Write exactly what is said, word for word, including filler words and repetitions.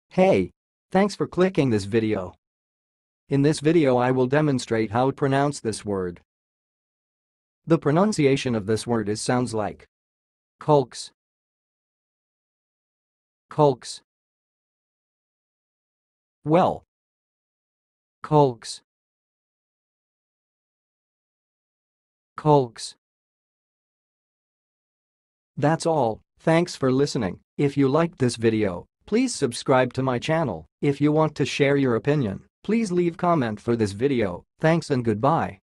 Hey! Thanks for clicking this video. In this video I will demonstrate how to pronounce this word. The pronunciation of this word is sounds like Caulk'S, Caulk'S. Well, Caulk'S, Caulk'S. That's all. Thanks for listening. If you liked this video, please subscribe to my channel. If you want to share your opinion, please leave comment for this video. Thanks and goodbye.